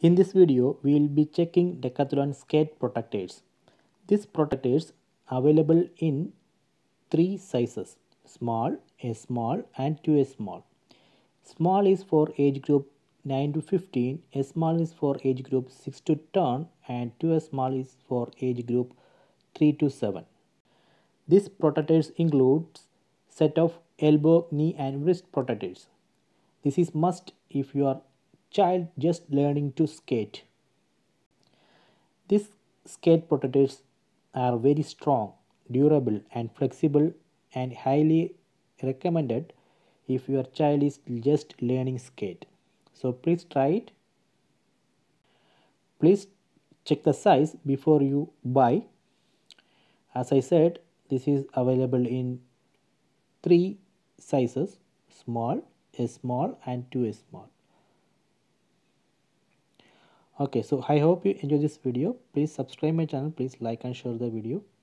In this video, we will be checking Decathlon skate protectors. These protectors are available in three sizes: small, S small and 2S small. Small is for age group 9 to 15, S small is for age group 6 to 10 and 2S small is for age group 3 to 7. These protectors includes set of elbow, knee and wrist protectors. This is must if your child just learning to skate. These skate protectors are very strong, durable and flexible and highly recommended if your child is just learning skate. So please try it. Please check the size before you buy. As I said, this is available in three sizes: small, S small and 2S small. Okay, so I hope you enjoy this video. Please subscribe my channel. Please like and share the video.